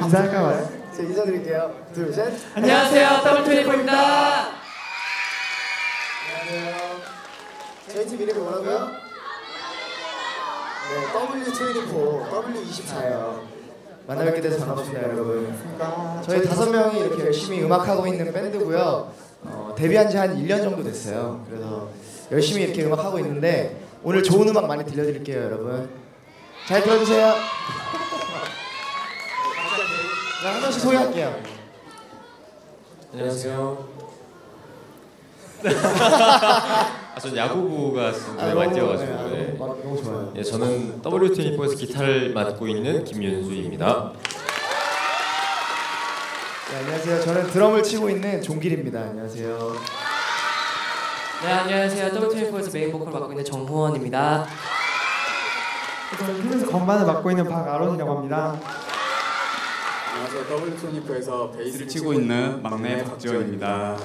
인사할까 봐요. 자, 인사드릴게요. 둘, 셋. 안녕하세요, 더블24입니다. 안녕하세요. 저희 팀 이름이 뭐라고요? 네, W24, W24예요. 만나뵙게 돼서 반갑습니다, 여러분. 저희 5명이 이렇게 열심히 음악하고 있는 밴드고요. 데뷔한 지 한 1년 정도 됐어요. 그래서 열심히 이렇게 음악하고 있는데 오늘 좋은 음악 많이 들려드릴게요, 여러분. 잘 들어주세요. 한 번씩 소개할게요. 안녕하세요. 전 야구부가 눈에 많이 띄어가지고. 네. 너무 좋아요. 예, 저는 W24에서 기타를 맡고 있는 김윤수입니다. 네, 안녕하세요. 저는 드럼을 치고 있는 종길입니다. 안녕하세요. 네, 안녕하세요. 더블24에서 메인 보컬 맡고 있는 정호원입니다. 저는 팀에서 건반을 맡고 있는 박아론이라고 합니다. 안녕하세요. W24에서 베이스를 치고 있는 막내 박지원입니다.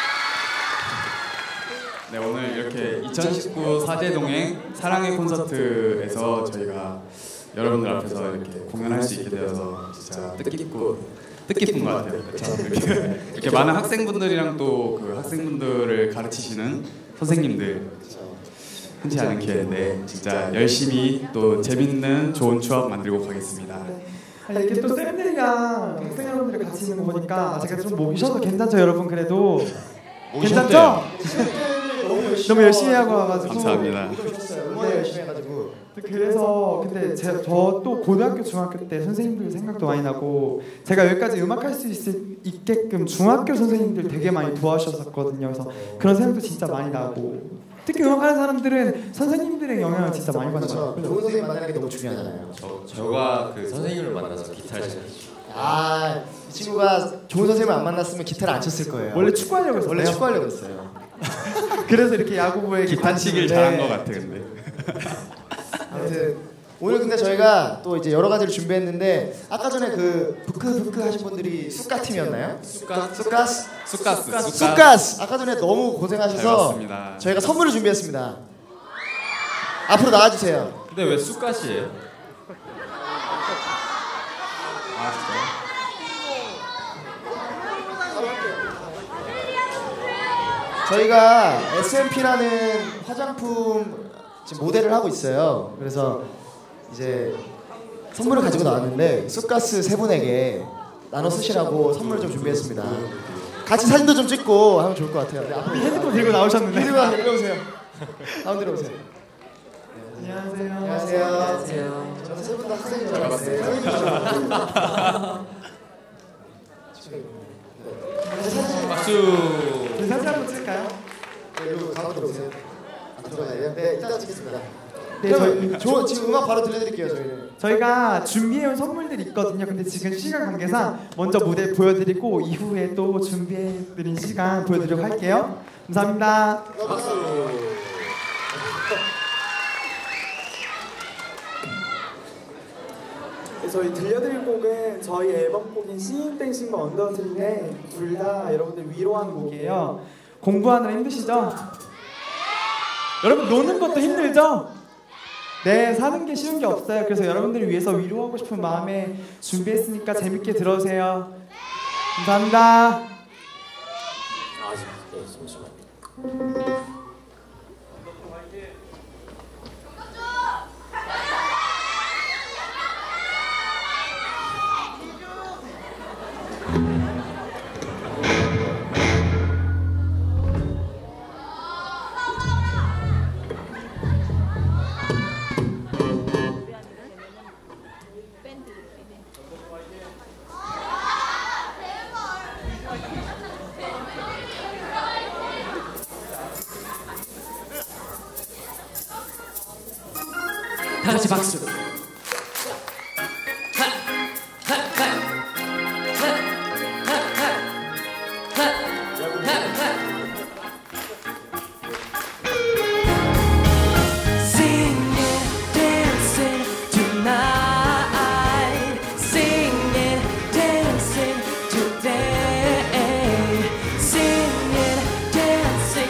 네, 오늘 이렇게 2019 사제동행 사랑의 콘서트에서 저희가 여러분들 앞에서 이렇게 공연할 수 있게 되어서 진짜 뜻깊은 것 같아요. 이렇게 많은 학생분들이랑 또 그 학생분들을 가르치시는 선생님들 흔치 않은 기회인데 진짜 열심히 또 재밌는 좋은 추억 만들고 가겠습니다. 이렇게 또 쌤들이랑 학생 여러분들이 같이 있는 거 보니까 제가 좀 모이셔도 괜찮죠, 여러분? 그래도 괜찮죠? 너무 열심히 하고 와가지고 감사합니다. 응원 열심히 해가지고. 그래서 근데 저 또 고등학교 중학교 때 선생님들 생각도 많이 나고 제가 여기까지 음악할 수 있게끔 중학교 선생님들 되게 많이 도와주셨었거든요. 그래서 그런 생각도 진짜 많이 나고 특히 음악하는 사람들은 선생님들의 영향을 진짜 많이 받는 것 같아요. 좋은 선생님 만나는 게 너무 중요하잖아요. 저가 그 선생님을 만나서 기타를 쳤죠. 이 친구가 좋은 선생님을 안 만났으면 기타를 안 쳤을 거예요. 원래 축구하려고 했어요. 원래 축구하려고 했어요. 그래서 이렇게 야구부에 기타 치길 잘한 것 같아 근데. 아무튼 오늘 근데 저희가 또 이제 여러 가지를 준비했는데 아까 전에 그 부크 하신 분들이 쑥가 팀이었나요? 쑥가스. 아까 전에 너무 고생하셔서 저희가 선물을 준비했습니다. 앞으로 나와주세요. 근데 왜 쑥갓이에요? 아 진짜요? 저희가 SMP라는 화장품 지금 모델을 하고 있어요. 그래서 이제 선물을 가지고 나왔는데 쑥가스 3분에게 나눠 쓰시라고 선물을 좀 준비했습니다. 같이 사진도 좀 찍고 하면 좋을 것 같아요. 네, 앞으로 핸드폰 들고 나오셨는데. 이리 오세요. 가운데로 오세요. 안녕하세요. 안녕하세요. 저는 3분 다 학생인 줄 알았어요. 박수. 사진 한번 찍을까요? 네, 여기 가운데로 오세요. 들어가야 돼요? 네, 이따 찍겠습니다. 네, 지금 음악 바로 들려드릴게요. 저희가 준비해온 선물들이 있거든요. 근데 지금 시간 관계상 먼저 무대 보여드리고 이후에 또 준비해드린 시간 보여드리도록 할게요. 감사합니다. 박수. 저희 들려드릴 곡은 저희 앨범곡인 Seeing Things in the Undertale인데 둘 다 여러분들 위로하는 곡이에요. 공부하느라 힘드시죠? 여러분 노는 것도 힘들죠? 네, 사는 게 쉬운 게 없어요. 그래서 여러분들을 위해서 위로하고 싶은 마음에 준비했으니까 재밌게 들어주세요. 감사합니다. 다 같이 박수.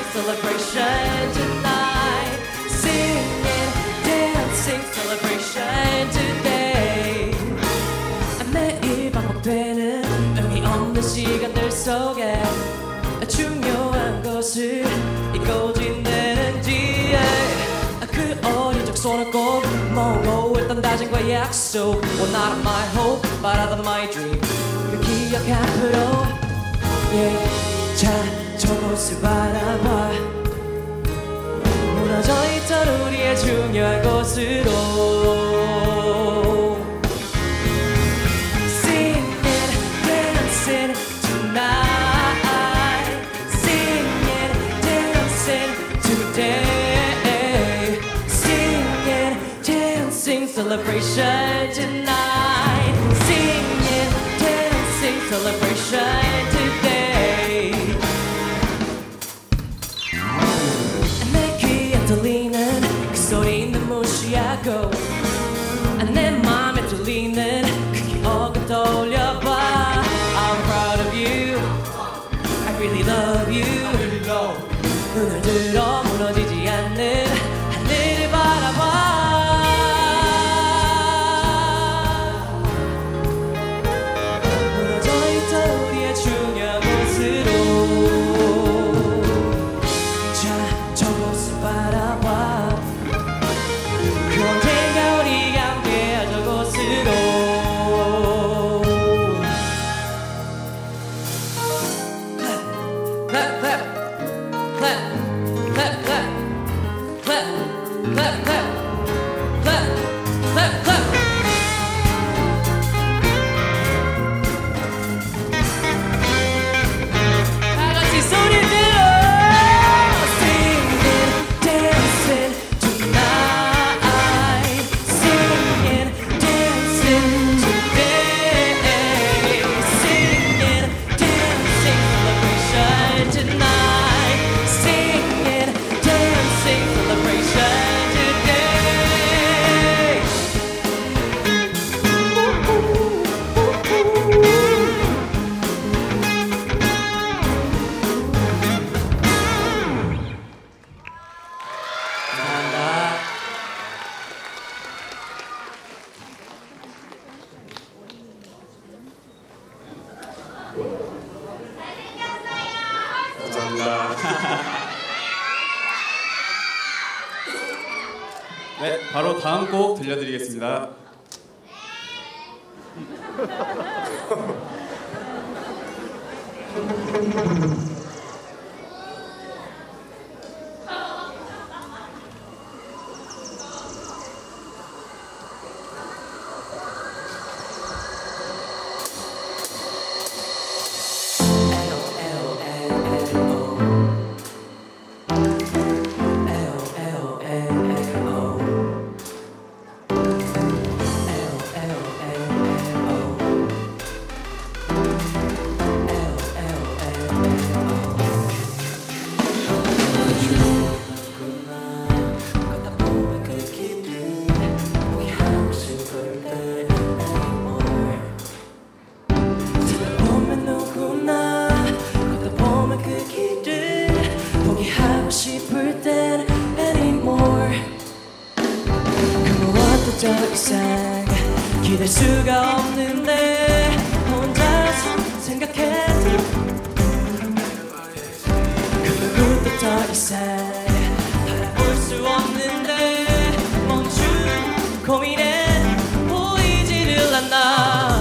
Celebration tonight, singing, dancing, celebration. 시간들 속에 중요한 것을 잊고지 내는지 그 어린 적 손을 꼭 모으고 했던 다짐과 약속 Well not my hope but other my dream 그 기억 앞으로 자 저곳을 바라봐 무너져 있던 우리의 중요한 곳으로 Singing, dancing tonight Singing, dancing today Singing, dancing, celebration tonight Singing, dancing, celebration today 내 귀에 들리는 그 소리는 무시하고 내 맘에 들리는 그 기억을 떠올려봐 I'm proud of you I really love you 눈을 들어 무너지지 않는 하늘을 바라봐 무너져 있던 우리의 중요한 곳으로 자 저곳을 바라봐 그 언젠가 우리가 함께할 저곳으로 clap clap clap clap clap clap clap clap clap clap clap 다 같이 소리 들어 Singing, dancing tonight Singing, dancing today Singing, dancing, celebration tonight Singing, dancing, celebration today 감사합니다. 감사합니다. 네, 바로 다음 곡 들려드리겠습니다. 싶을 땐 anymore 그 무엇도 더 이상 기댈 수가 없는데 혼자서 생각해도 그 누구도 더 이상 바라볼 수 없는데 멈춘 고민에 보이지를 않나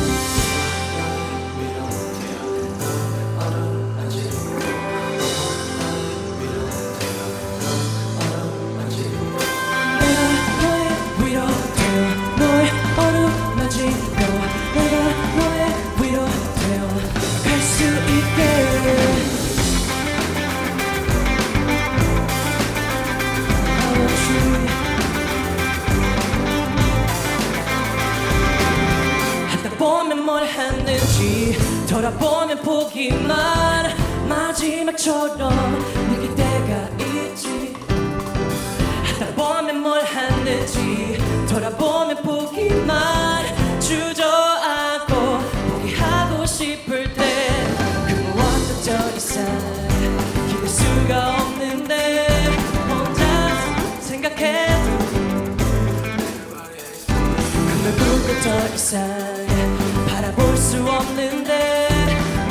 뭘 했는지 돌아보면 보기만 마지막처럼 느낄 때가 있지 하다 보면 뭘 했는지 돌아보면 보기만 주저앉고 포기하고 싶을 때 그 무엇도 더 이상 기댈 수가 없는데 혼자 생각해도 그 누구도 더 이상 바라볼 수 없는데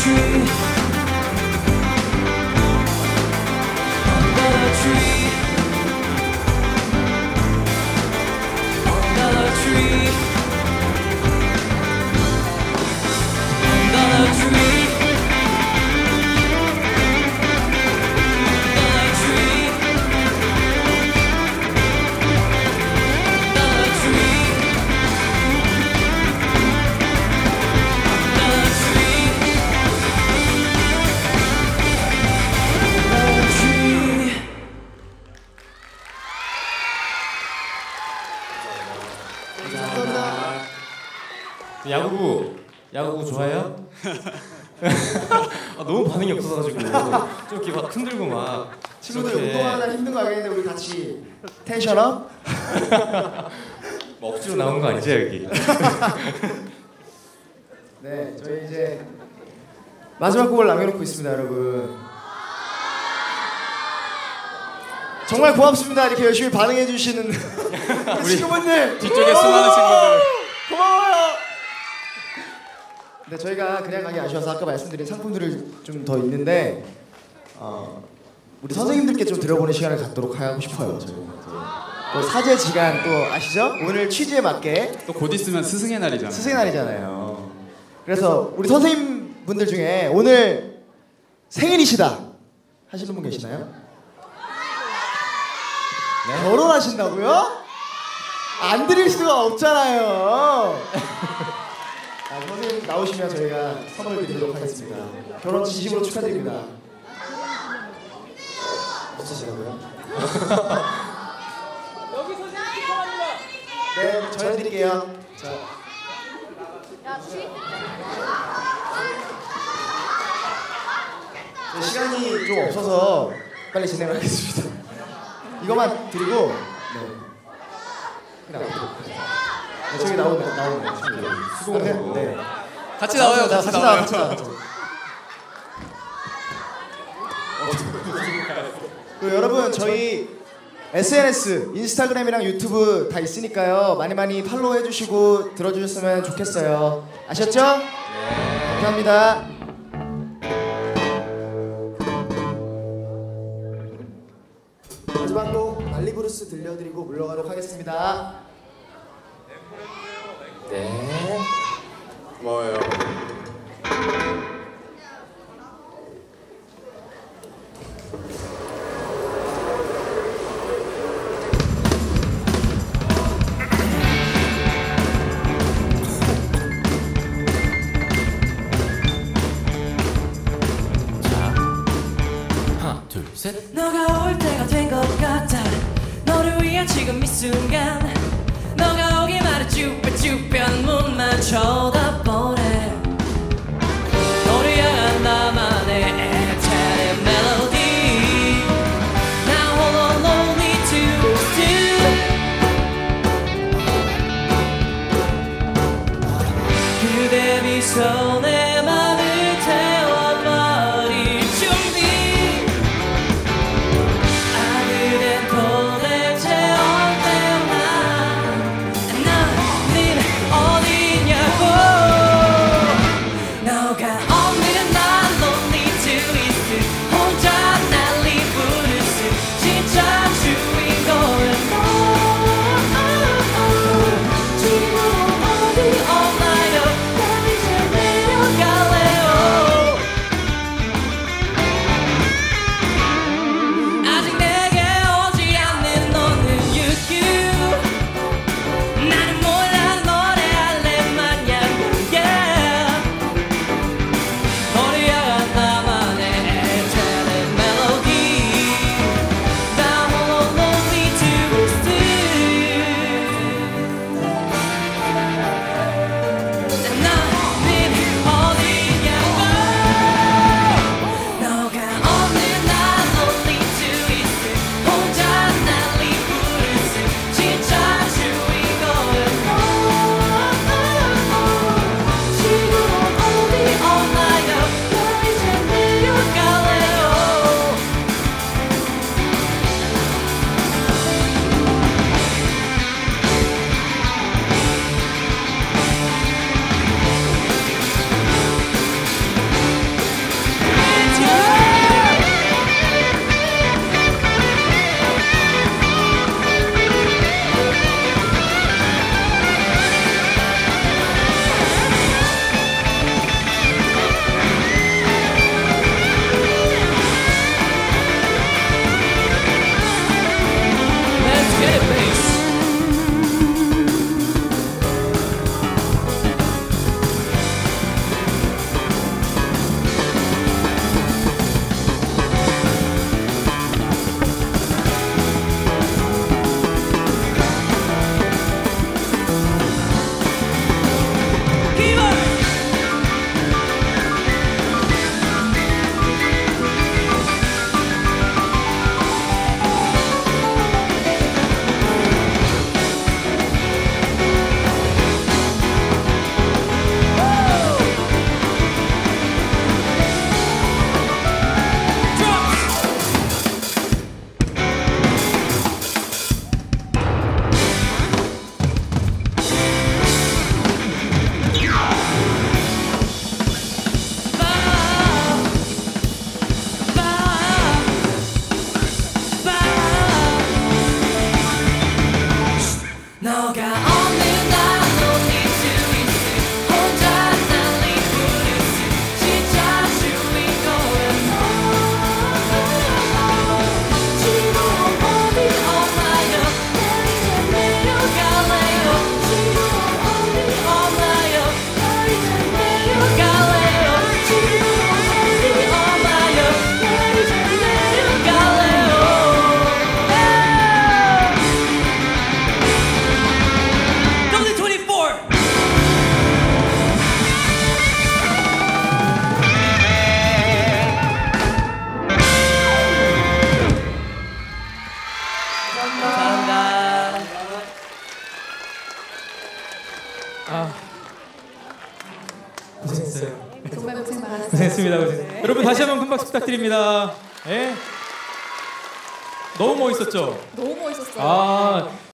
tree. Under the tree. Under the tree. Under the tree. 야구부 좋아해요? 아, 너무 반응이 없어가지고 좀 이렇게 막 흔들고 막 친구들 이렇게 운동하다 힘든 거 알겠는데 우리 같이 텐션업? 뭐 억지로 나온 거 아니지 여기? 네, 저희 이제 마지막 곡을 남겨놓고 있습니다, 여러분. 정말 고맙습니다. 이렇게 열심히 반응해주시는 우리 친구분들. 뒤쪽에 수많은 친구들. 고마워요. 근데 저희가 그냥 가기 아쉬워서 아까 말씀드린 상품들이 좀 더 있는데 우리 선생님들께 좀 들어보는 시간을 갖도록 하고 싶어요. 저희가 또 사제 지간 또 아시죠? 오늘 취지에 맞게 또 곧 있으면 스승의 날이잖아요. 스승의 날이잖아요. 그래서 우리 선생님분들 중에 오늘 생일이시다 하시는 분 계시나요? 네? 결혼하신다고요? 안 드릴 수가 없잖아요. 선생님 나오시면 저희가 선물을 드리도록 하겠습니다. 결혼 진심으로 축하드립니다. 어쩌시라고요? 여기 선생님 축하합니다. 네, 저 해드릴게요. 자. 시간이 좀 없어서 빨리 진행을 하겠습니다. 이것만 드리고 네, 저기 나오네. 수고하고. 네. 같이 나와요. 같이 나와요. 여러분 저희 SNS, 인스타그램이랑 유튜브 다 있으니까요. 많이 팔로우 해주시고 들어주셨으면 좋겠어요. 아셨죠? 네. 감사합니다. 마지막 곡 말리브루스 들려드리고 물러가도록 하겠습니다. 네. 고마워요. 너가 올 때가 된 것 같아. 너를 위한 지금 이 순간. 너가 오기 말해 주변 문만 쳐다보네. 고생했어요. 정말 고생 많았어요. 고생했습니다. 네. 여러분 다시 한번 큰 박수 부탁드립니다. 예? 너무 멋있었죠? 너무 멋있었어요. 아